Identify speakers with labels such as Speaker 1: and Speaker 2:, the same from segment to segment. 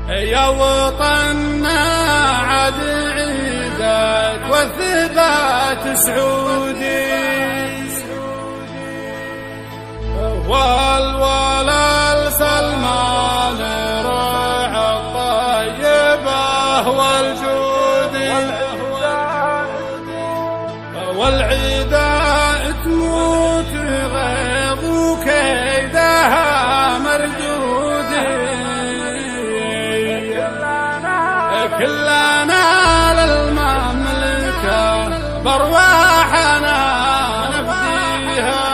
Speaker 1: يا وطننا عاد عيدك والثبات سعودي، والولا لسلمان رعى الطيبة والجود، والعدا تموت غيظ وكيدها مردود، كلنا للمملكة برواحنا نفديها.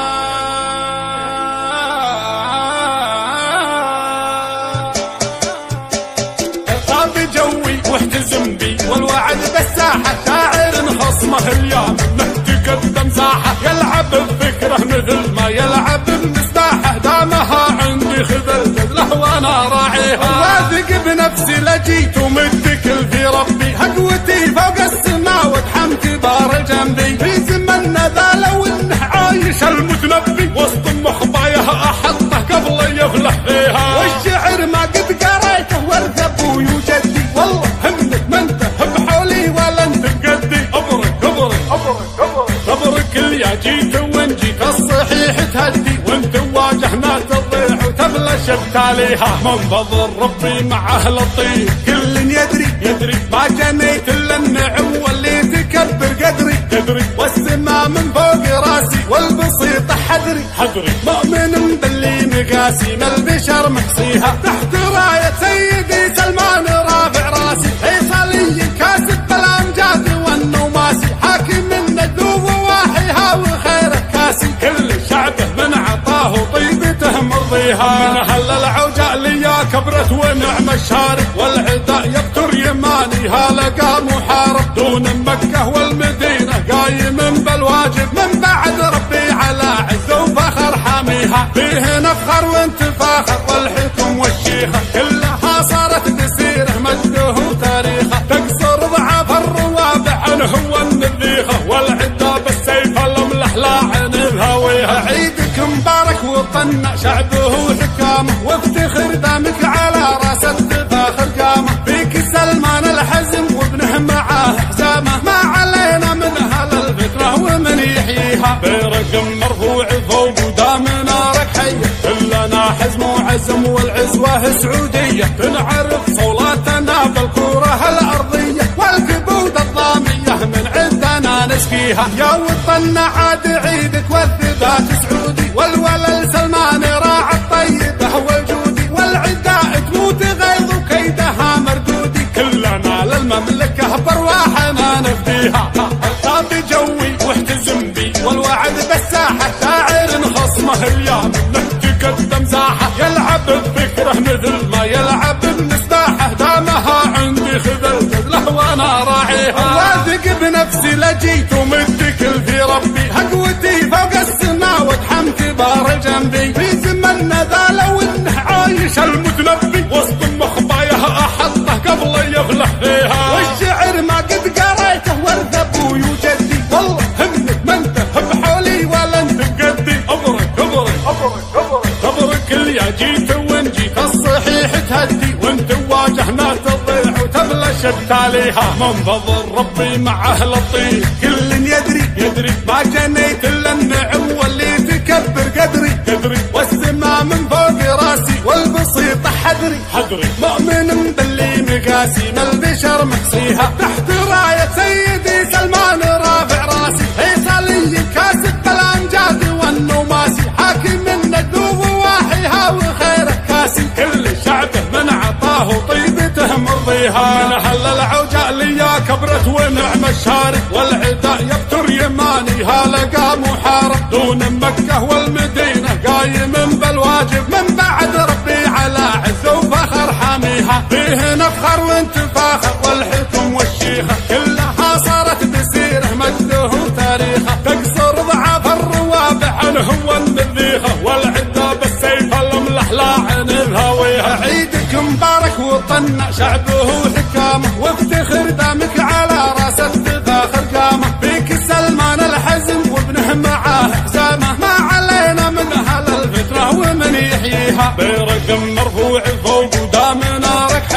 Speaker 1: طاب جوي واحتزم بي والوعد بالساحة، شاعر خصمه اليوم نتقدم ساحة، يلعب بفكره مثل ما يلعب بمسباحة، دامها عندي خذل له وانا راعيها، واثق بنفسي لجيت ومتكل في ربي، هقوتي فوق السماء ودحم كبار جنبي، في زمننا ذا لو انه عايش المتنبي، وسط مخبايه احطه قبل يفلح فيها، والشعر ما قد قريته ورث ابوي وجدي، والله همك ما انت بحولي ولا انت بقدي، ابرك ابرك ابرك ابرك ابرك اللي جيت وان جيت الصحيح تهدي، وانت واجهنا تضيع وتبلش بتاليها، من فضل ربي مع اهل الطيب كل يدري ما جنيت الا النعم واللي تكبر قدري، والسما من فوق راسي والبسيط حذري، مؤمن باللي مقاسي من البشر محصيها، تحت راية سيدي سلمان رافع راسي، فيصلي كاسب بالامجاد والنوماسي، حاكم الندوب وواحيها وخيره كاسي، كل شعبه من عطاه وطيبته مرضيها، من اهل العوجاء ليا كبرت ونعم الشارك، والعداء يبتر يماني هالقى محارب، دون مكة والمدينة قايم بالواجب، من بعد ربي على عز وفخر حاميها، فيه نفخر وانتفاخر والحكم والشيخة، كلها صارت تسيره مجده وتاريخه، تقصر ضعف الروابع عنه والنذيخة، والعدا بالسيف الملح لاعن الهويها، عيدك مبارك وطننا شعبه وحكامه، وافتخر دامك على راس التفاخر قامه، فيك سلمان الحزم وابنه معاه حزامه، ما علينا من اهل الفكره ومن يحييها، برقم مرفوع فوق ودام نارك حيه، كلنا حزم وعزم والعزوه سعوديه، تنعرف صولاتنا بالكوره الارضيه، والكبود الضاميه من عندنا نسقيها، يا وطننا عاد عيدك والثبات سعودي، والولا لسلمان راعى الطيبه والجودي، والعداء تموت غيظ وكيدها مردودي، كلنا للمملكه برواحنا نفديها، طاب جوي واحتزم بي والوعد بالساحه، شاعر خصمه اليوم نتقدم ساحه، يلعب بفكره مثل ما يلعب بمسباحه، دامها عندي خذل له وانا راعيها، واثق بنفسي لجيت ومتكل في ربي، هقوتي فوق السماء ودحم كبار جنبي، في زمننا ذا لو انه عايش المتنبي، وسط مخبايه احطه قبل يفلح فيها، والشعر ما قد قريته ورث ابوي وجدي، والله همك ما انت بحولي ولا انت بقدي، ابرك ابرك ابرك ابرك ابرك اللي جيت وان جيت الصحيح تهدي، وانت واجهنا تضيع وتبلش بتاليها، من فضل ربي مع اهل الطيب كل يدري ما جنيت الا النعم واللي تكبر قدري، والسما من فوق راسي والبسيط حذري، مؤمن باللي مقاسي من البشر محصيها، تحت راية سيدي سلمان رافع راسي، فيصلي كاسب بالامجاد والنوماسي، حاكم الندوب وواحيها وخيره كاسي، كل شعبه من عطاه وطيبته مرضيها، من اهل العوجاء ليا كبرت ونعم الشارك، والعداء يبتر يماني هالقى محارب، دون مكة والمدينة قايم بالواجب، من بعد ربي على عز وفخر حاميها، فيه نفخر وانتفاخر والحكم والشيخة، كلها صارت تسيره مجده وتاريخه، تقصر ضعف الروابع عنه والنذيخة، والعدا بالسيف الملح لاعن الهويها، عيدك مبارك وطننا شعبه وحكامه، وافتخر دامك على راس التفاخر قامه، فيك سلمان الحزم وابنه معاه حزامه، ما علينا من اهل الفتره ومن يحييها، برقم مرفوع فوق ودام نارك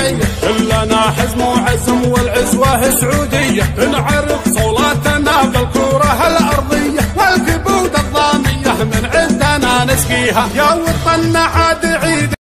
Speaker 1: سعودية نعرف صولاتنا بالكرة الأرضية، والكبود الضامية من عندنا نسقيها، يا وطننا عاد عيد